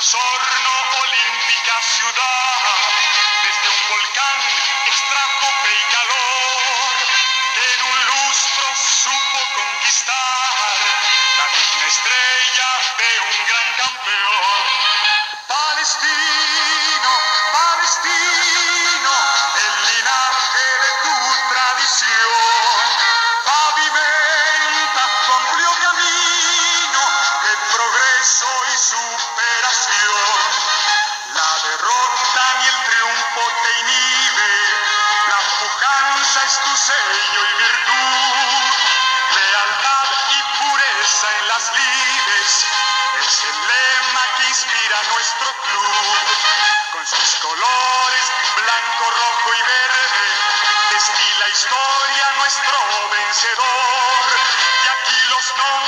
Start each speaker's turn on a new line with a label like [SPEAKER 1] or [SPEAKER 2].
[SPEAKER 1] Osorno, olímpica ciudad, desde un volcán extrajo fe y calor, que en un lustro supo conquistar la digna estrella de un gran campeón. Palestino, palestino, el linaje de tu tradición, pavimenta tu amplio camino de progreso y superación. La derrota ni el triunfo te inhibe, la pujanza es tu sello y virtud, lealtad y pureza en las lides es el lema que inspira nuestro club. Con sus colores blanco, rojo y verde destila historia nuestro vencedor, y aquí los nombres